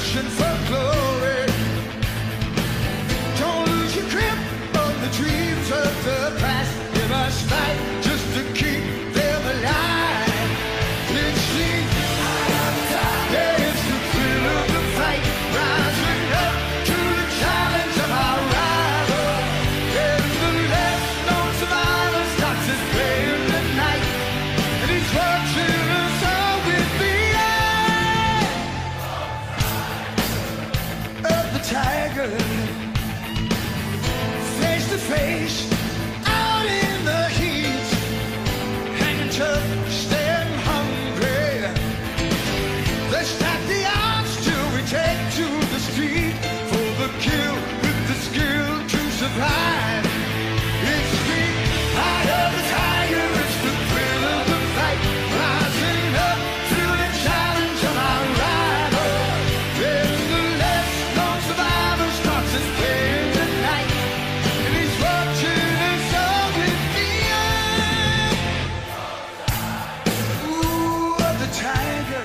searching for glory. Don't lose your grip on the dreams of the past. You must fight just to keep them alive. It's the eye of the tiger. Yeah, it's the thrill of the fight, rising up to the challenge of our rival. And the last known survivor starts his play in the night, and he's watching us all with the eye of the tiger. Face to face, out in the heat, hanging tough, staying hungry. Let's stack the odds till we take to the street for the kill with the skill to survive. It's the eye of the tiger, it's the thrill of the fight, rising up to the challenge of our rival. Then the last known survivor starts his play in the night, and he's watching us all with the eye. Ooh, of the tiger.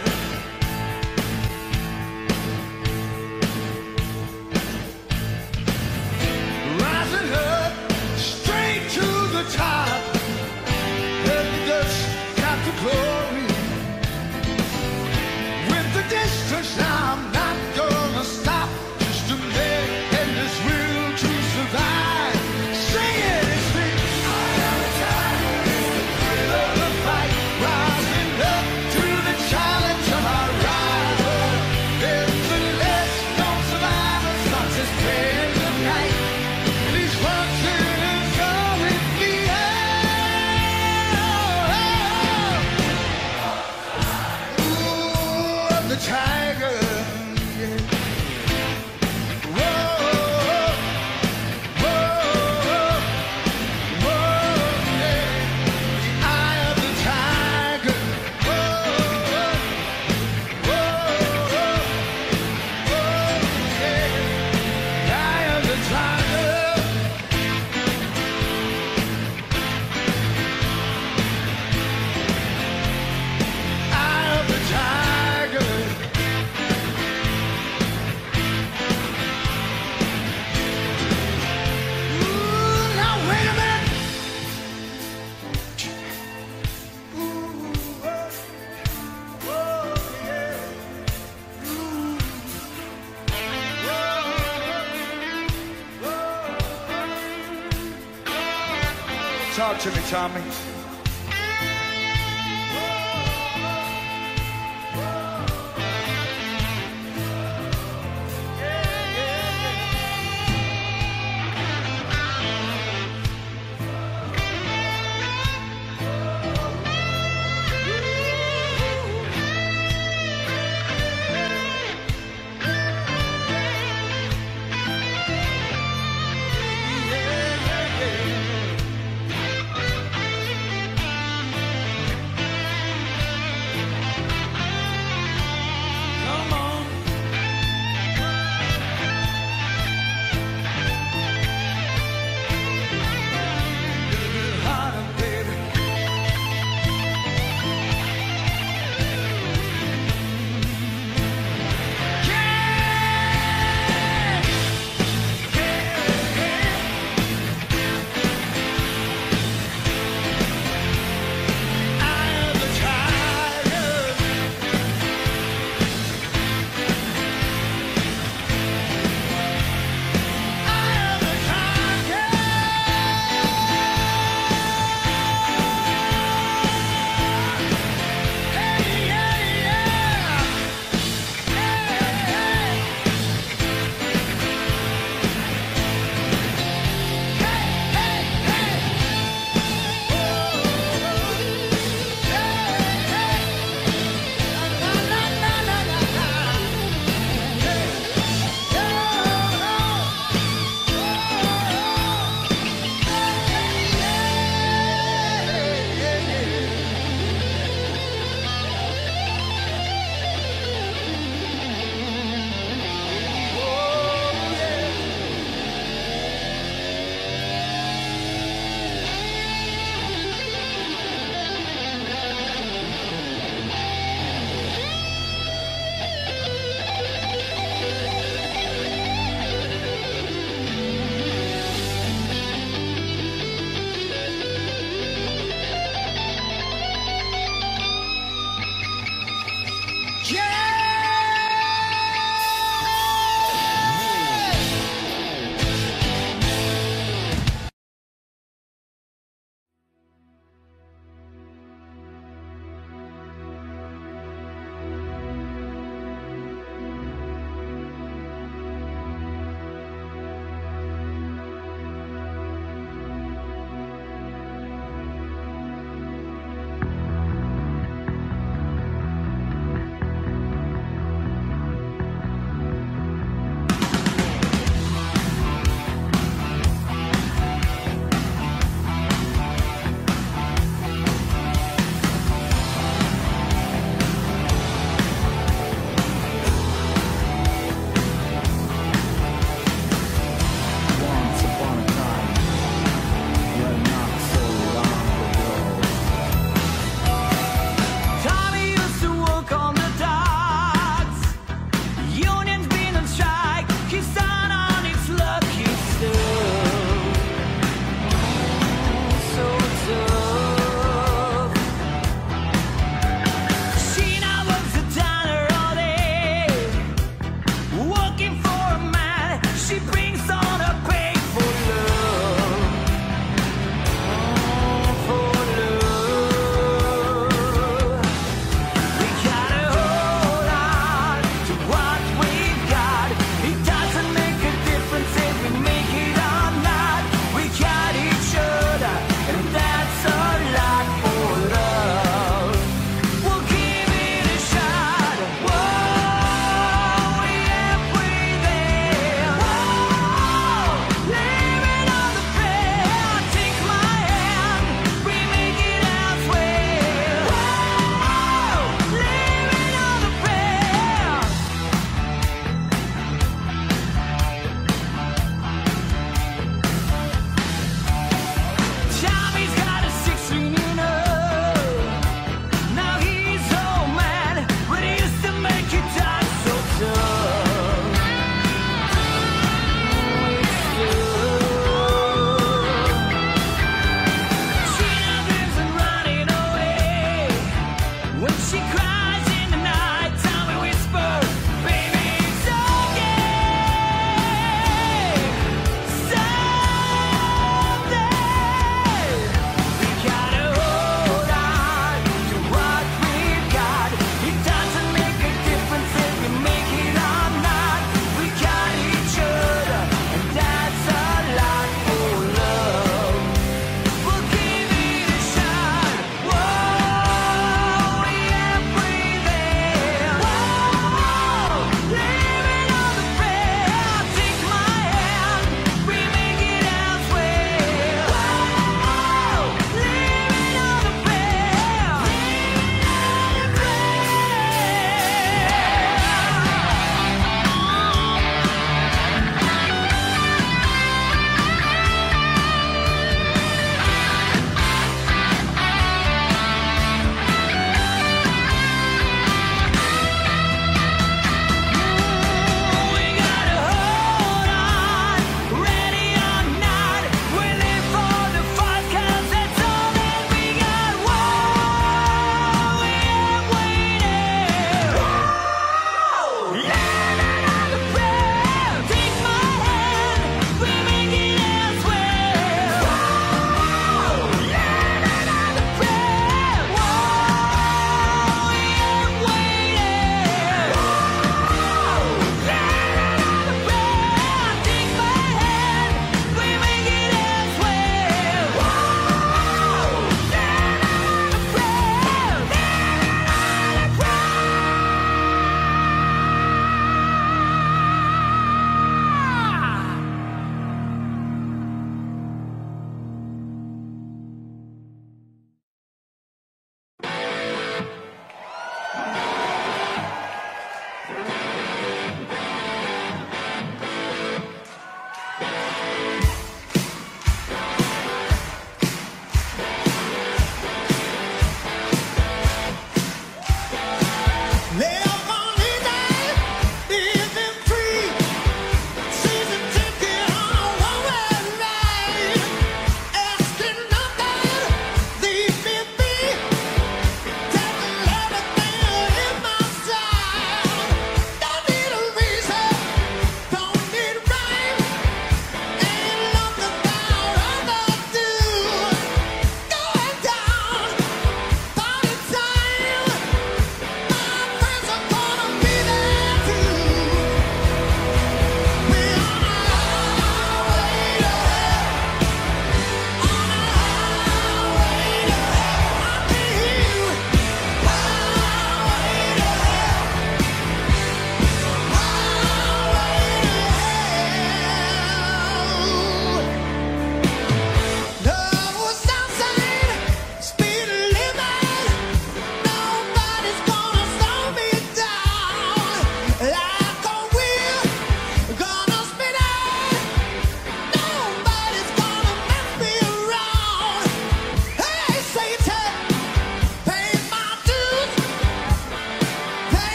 Rising up straight to the top, and the dust got the glory. With the distance now, I'm not gonna stop. Just a man and his will to survive. Sing it, it's the eye of the tiger, it's the thrill of the fight, rising up to the challenge of our rival. And the last known survivor starts his play in the night, and he's watching us all with the eye. Ooh, of the tiger. Yeah. Whoa, whoa, whoa, yeah. The eye of the tiger. Whoa, whoa, whoa, yeah. The eye of the tiger. Eye of the tiger. Ooh, now wait a minute. Ooh, whoa, whoa, yeah. Ooh, whoa. Talk to me, Tommy.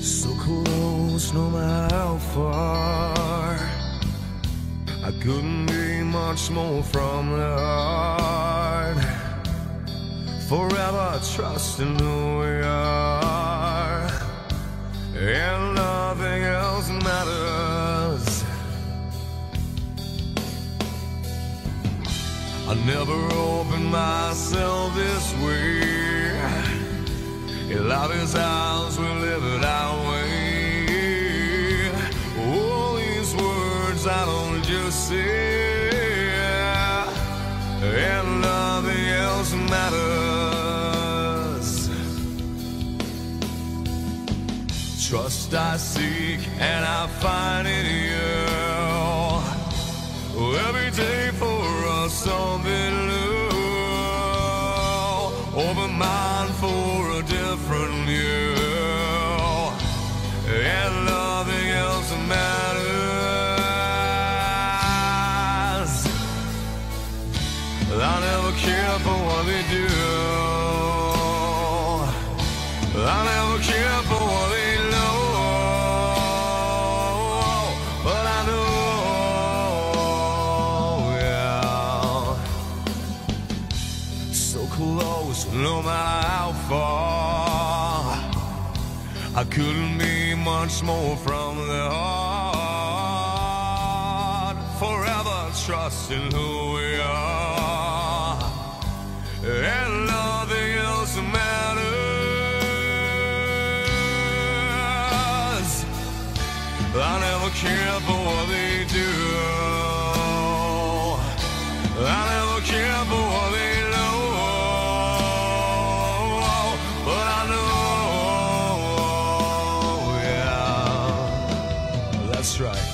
So close, no matter how far. I couldn't be much more from the heart. Forever trusting who we are, and nothing else matters. I never opened myself this way. In love is ours, we live it our way. All these words I don't just say, and nothing else matters. Trust I seek and I find in you. Every day for us something new. Open mind for a different view, and nothing else matters. I never care for what they do. I never care for what they know. But I know, yeah, so close, no matter how far. I couldn't be much more from the heart. Forever trusting who we are, and nothing else matters. I never care for what they do. I never care for what they know. But I know, yeah, that's right.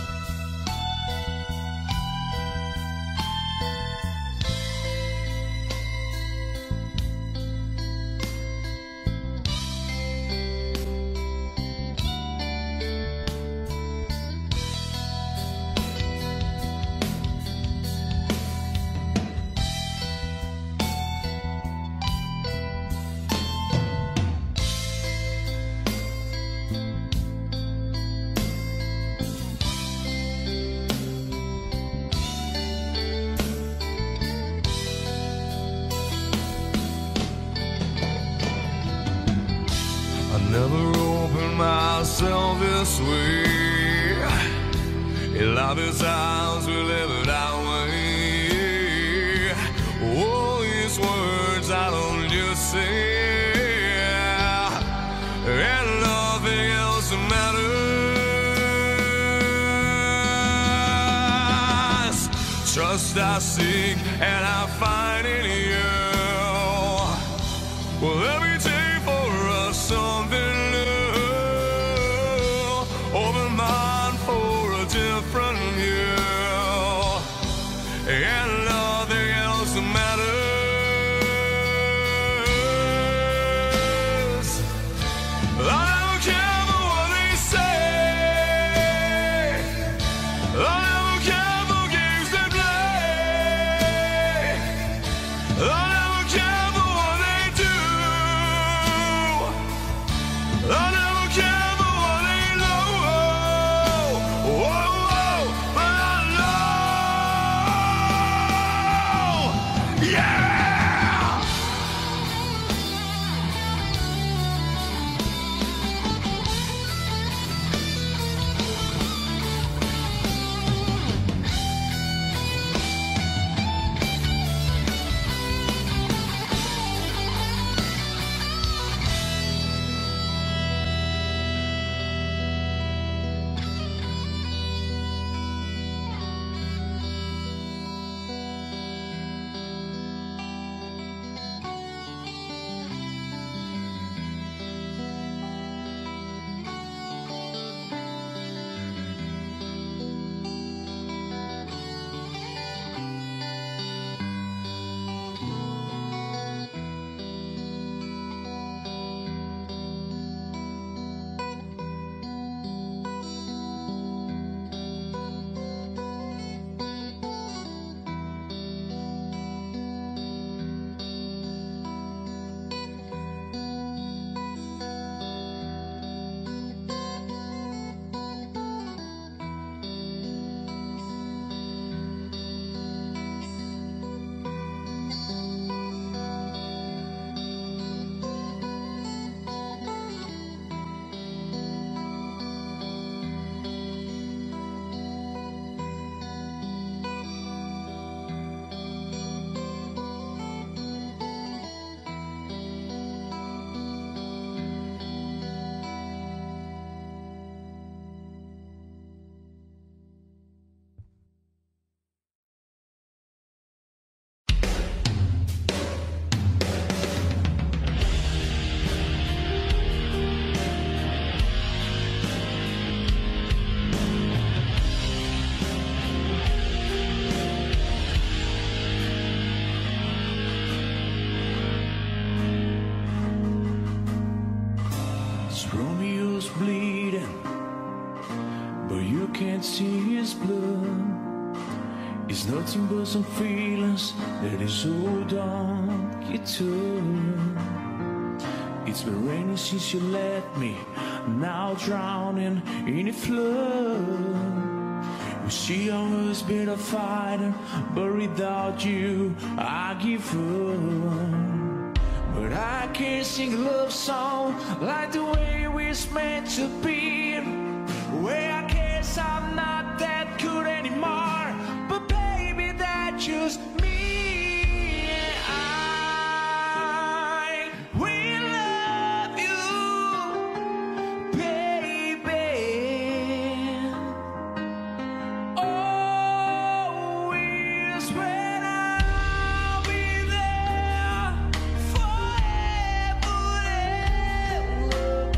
I never opened myself this way. In love is ours, we live it our way. All these words I don't just say, and nothing else matters. Trust I seek and I find in you. Well, every day for us something new. Open mind for a different view, and nothing else matters. I don't care for what they say. I don't care for games they play. I don't care for what they do. Romeo's bleeding, but you can't see his blood. It's nothing but some feelings that is hold on you to. It's been raining since you left me, now drowning in a flood. You see I was been a fighter, but without you I give up. But I can't sing a love song like the way we're meant to be. Where I guess I'm not that good anymore, but baby, that's just me. I will love you, baby. Always when I'll be there forever and ever.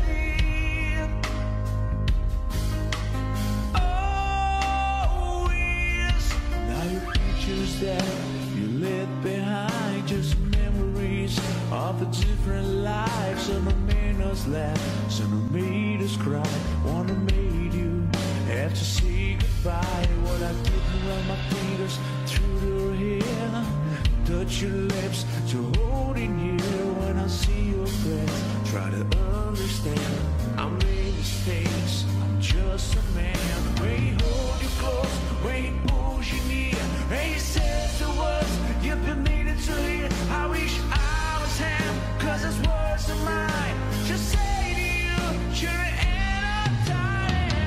Always. Now your pictures that you left behind, just memories of a different life. Some have made us laugh, some have made us cry. One have made you have to say goodbye. What I did around my fingers through your hair, touch your lips to hold in here. When I see your face, try to understand. I made mistakes, I'm just a man. When he hold you close, when he pulls you near, and he says the words you've been needing to hear. I wish I was him, cause his words are mine. Just say to you, you're the end of time.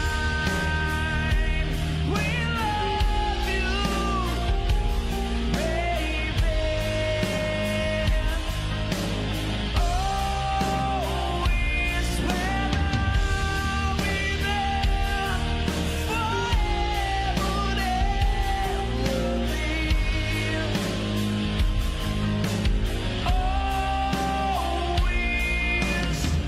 We love you, baby. Always when I'll be there forever and ever. Always.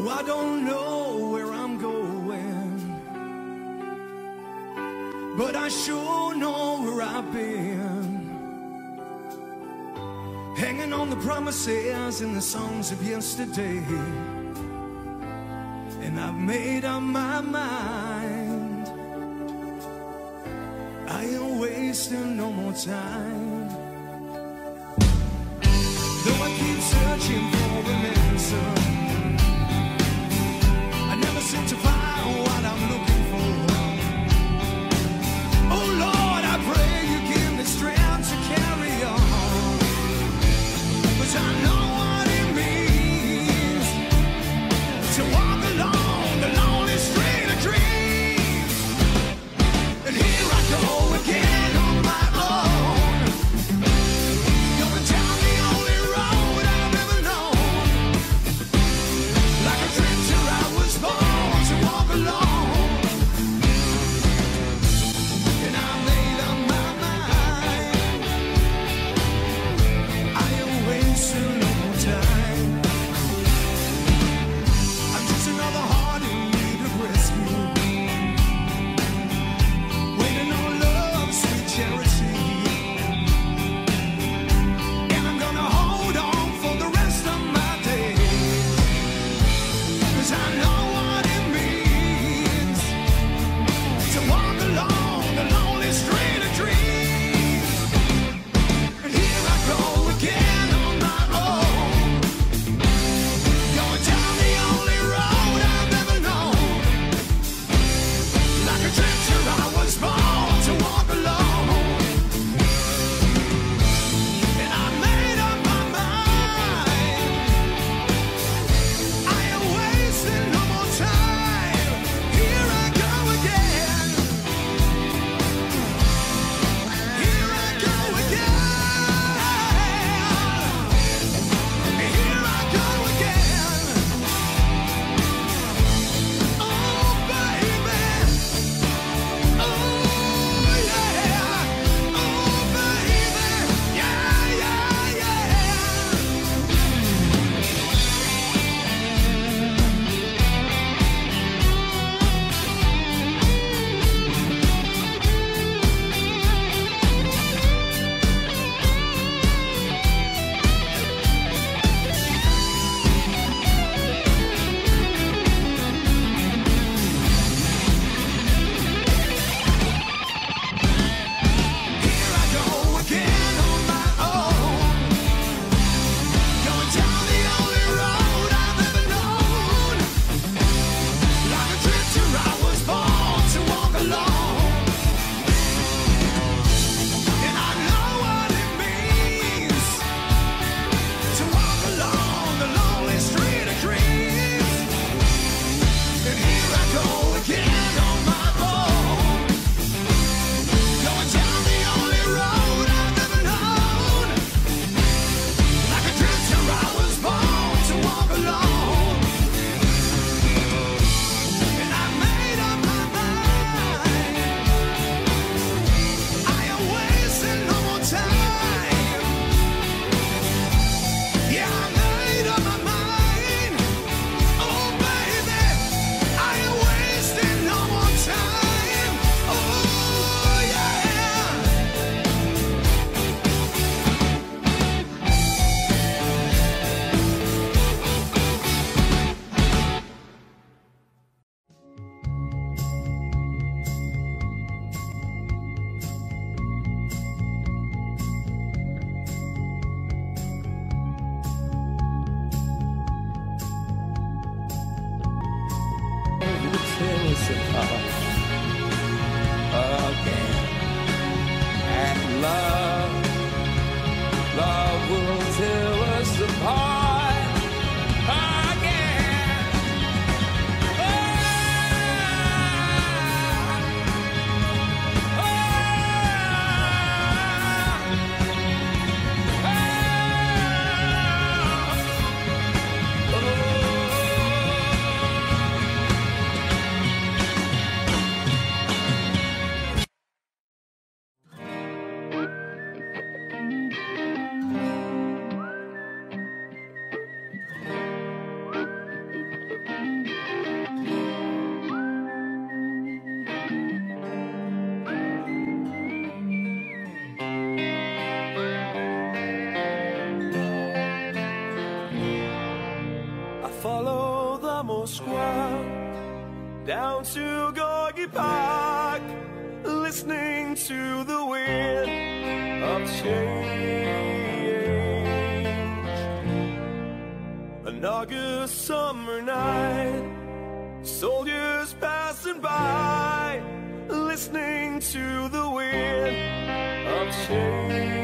I don't know where I'm going, but I sure know where I've been. Hanging on the promises and the songs of yesterday, and I've made up my mind. I ain't wasting no more time. Though I keep searching for an answer, I never seem to find what I'm looking for. Oh Lord, I pray you give me strength to carry on, 'cause I know what it means to walk along the lonely street of dreams. And here I go again on my own, going down the only road I've ever known. Like a drifter I was born to walk alone, and I made up my mind. I ain't wasting no more time. I'm just another heart in need of rescue, waiting on love's sweet charity. And I'm gonna hold on for the rest of my days, 'cause I know what it means to walk along the lonely street of dreams. And here I go again on my own, going down the only road I've ever known. Like a drifter I was born to walk alone, and I made up my mind. I ain't wasting no more time. Here I go again. Here I go again. Here I go again. Oh baby, oh yeah, oh baby, yeah, yeah, yeah. Here I go again on my own, going down the only road I've ever known. Like a drifter I was born to walk alone, and I know what it means to walk along the lonely street of dreams. And here I go again on my own, going down the only road I've ever known. Like a drifter I was born to walk alone, and I made up my mind. I ain't wasting no more time. Yeah, I made up my mind. Oh baby, I ain't wasting no more time. Oh yeah. Will tear us apart again, and love will tear us apart again. listening to the wind of change. An August summer night, soldiers passing by, listening to the wind of change.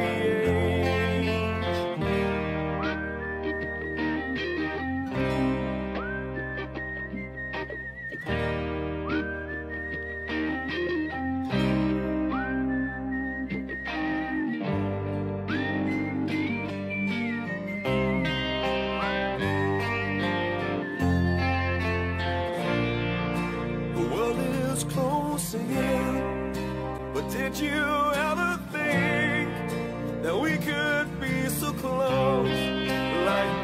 But did you ever think that we could be so close, like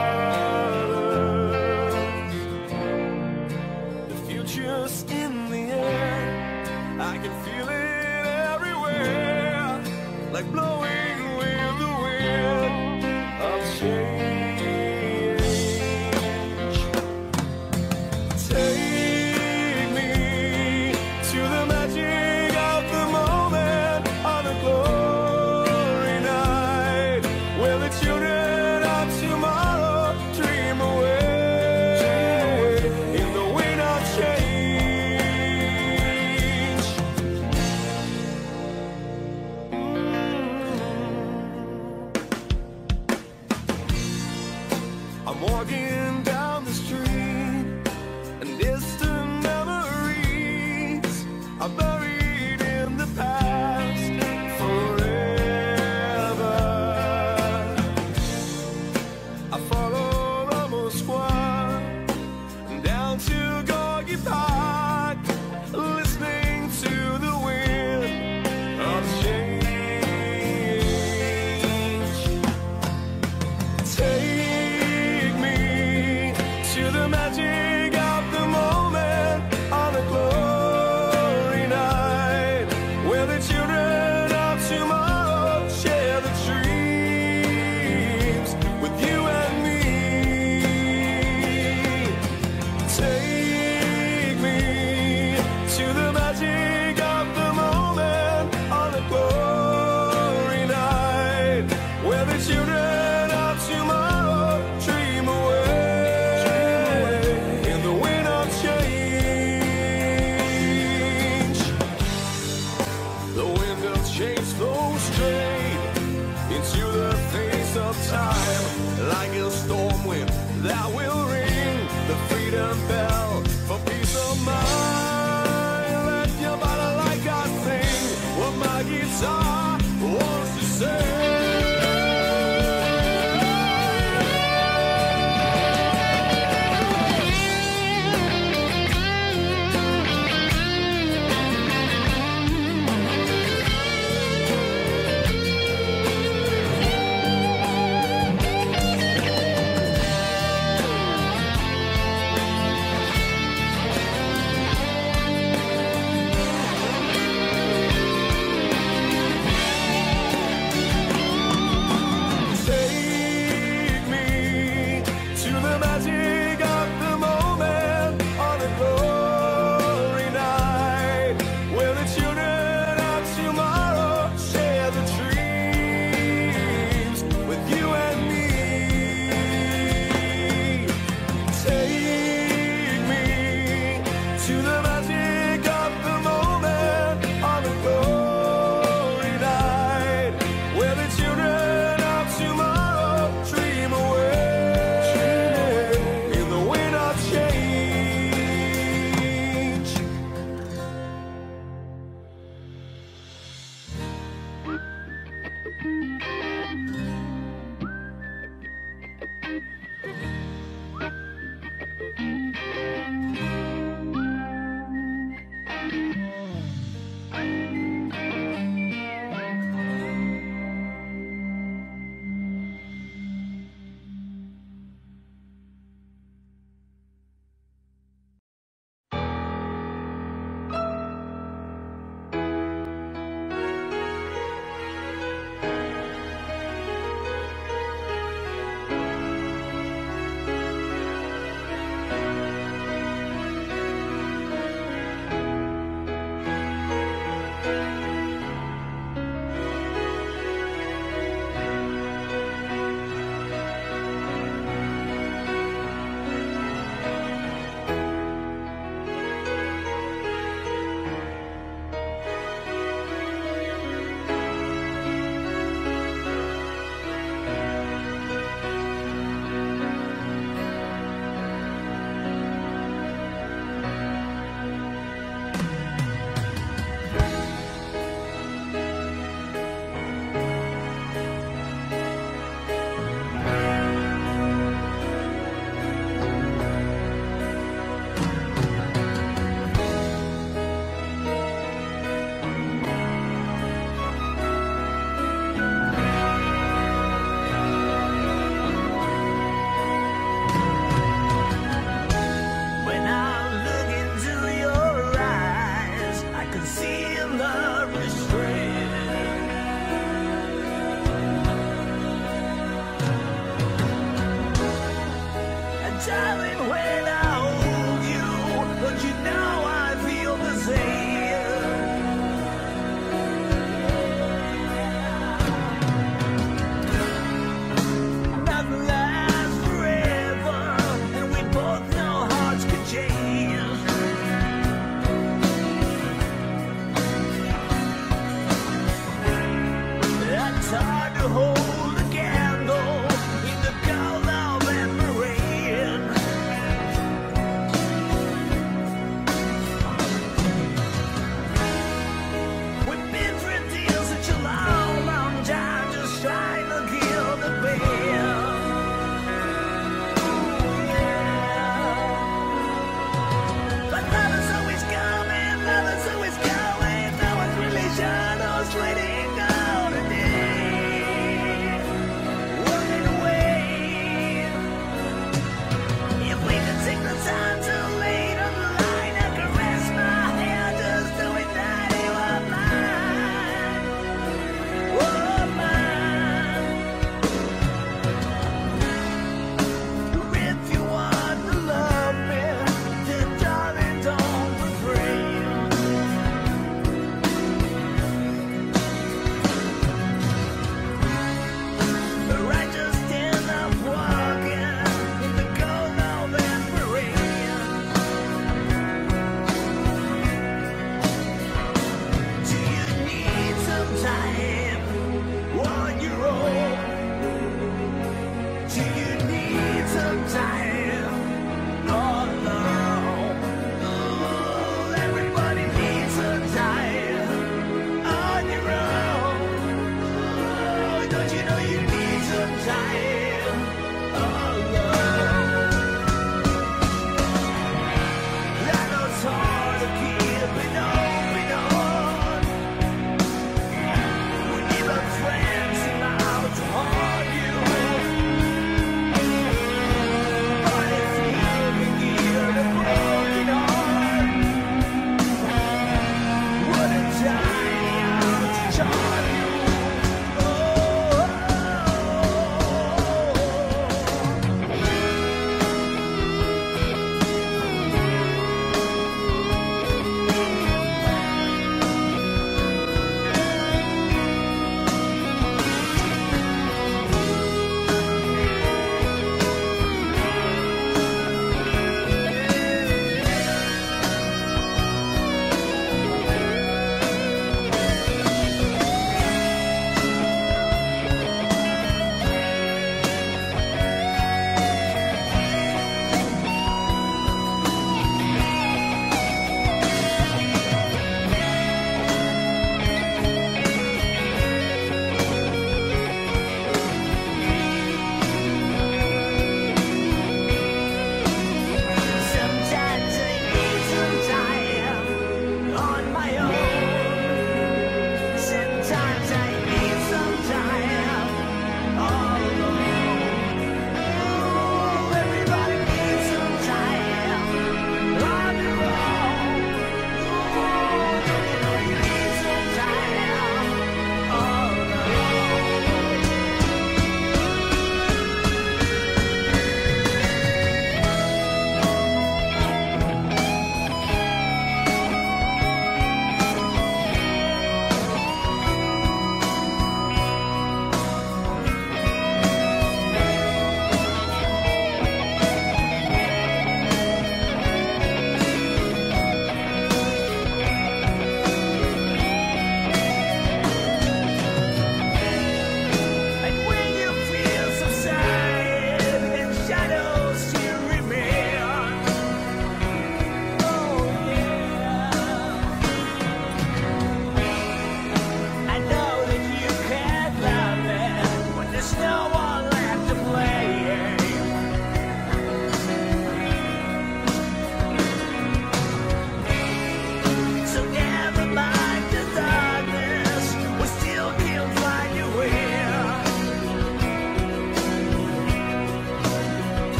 brothers? The future's in the air, I can feel it everywhere, like blowing with the wind of change. Take me to the magic of the moment on a glory night, where the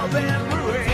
love and rain.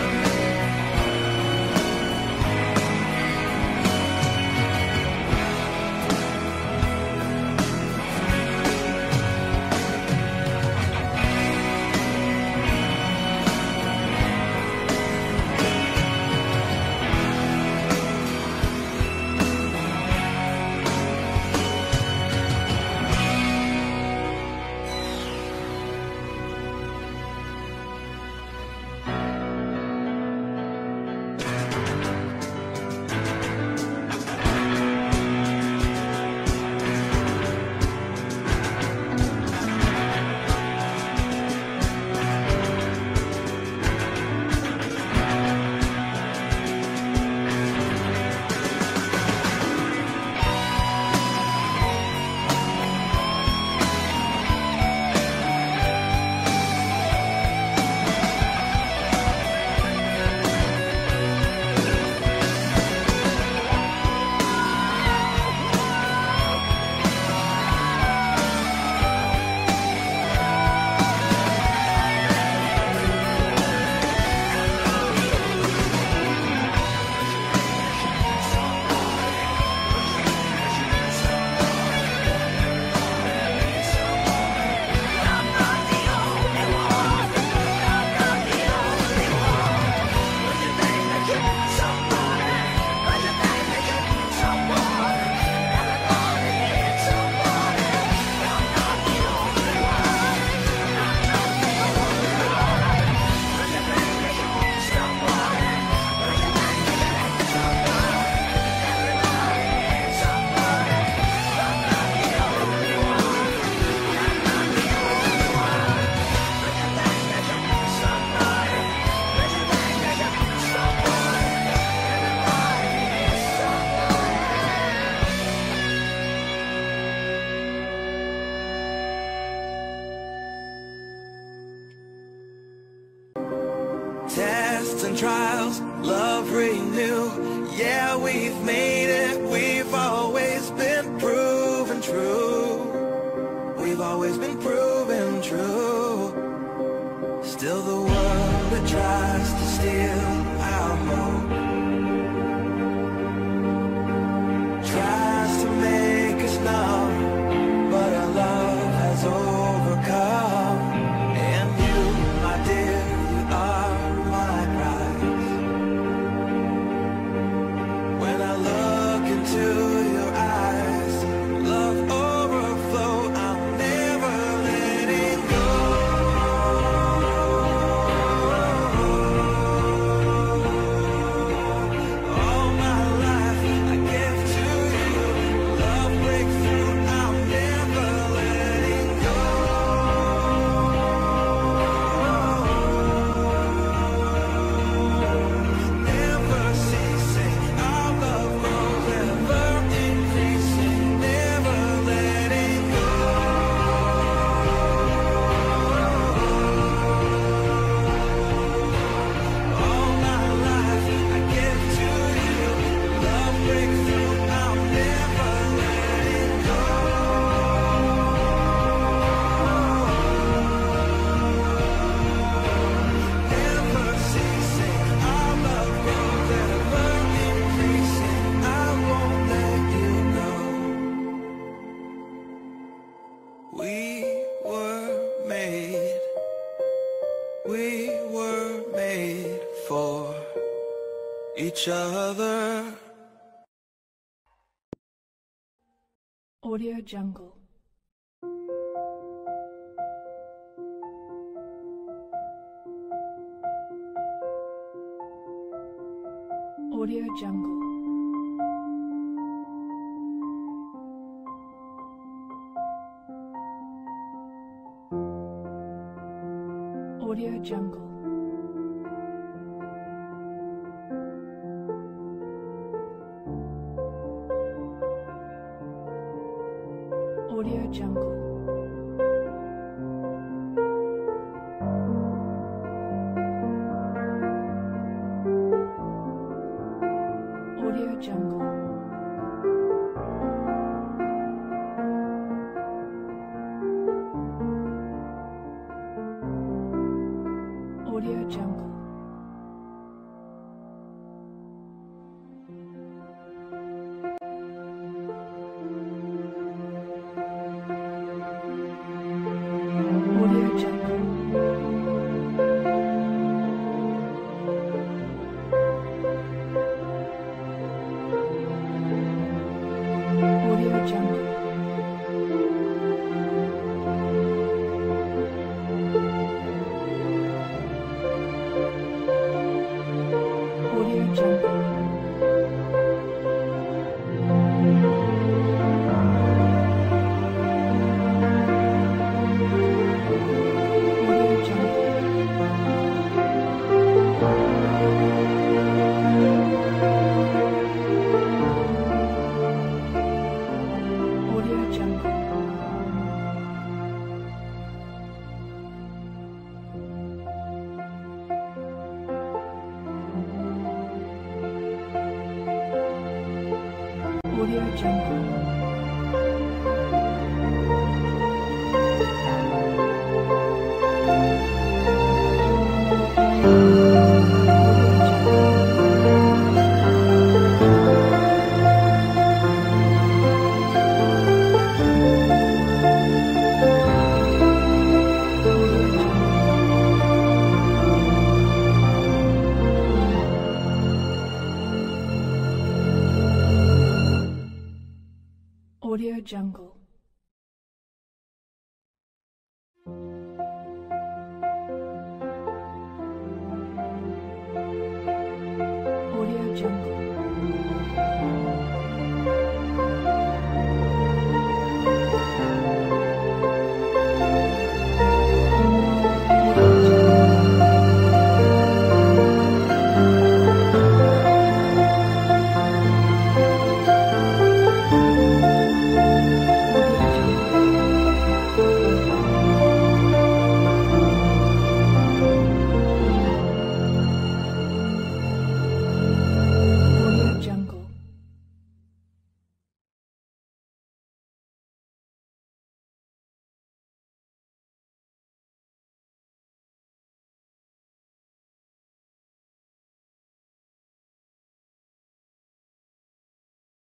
Tests and trials, love renew. Yeah, we've made it. We've always been proven true. We've always been proven true. Still the world that tries to steal our hope tries to make us numb, but our love has overcome. And you, my dear, you are my prize. When I look into your eyes, love overflow, I'm never letting go. All my life I give to you. Love breakthrough, I'm never letting go. Never ceasing, our love grows, ever increasing, never letting go. All my life I give to you. Love breakthrough, I'm never letting go. Never ceasing, our love grows, ever increasing, I won't let you go. We were made for each other. Audio Jungle. Audio Jungle. Audio Jungle. Audio Jungle. Audio Jungle. Audio Audio Jungle. Audio Jungle. Audio Jungle. Audio Jungle. Audio Jungle. Audio Jungle. Audio Jungle. Audio Jungle. Audio Jungle.